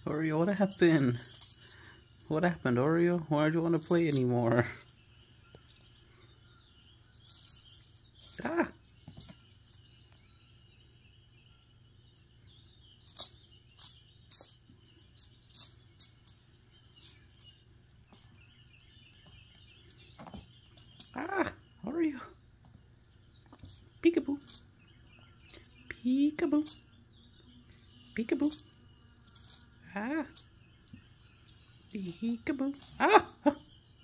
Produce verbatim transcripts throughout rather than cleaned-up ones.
Oreo, what happened? What happened, Oreo? Why don't you want to play anymore? Ah! Ah! Oreo! Peekaboo! Peekaboo! Peekaboo! Ah! Peekaboo! Ah! Ah!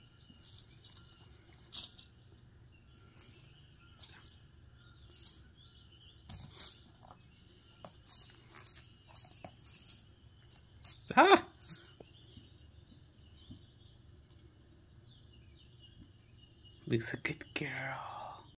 Ah! Looks a good girl.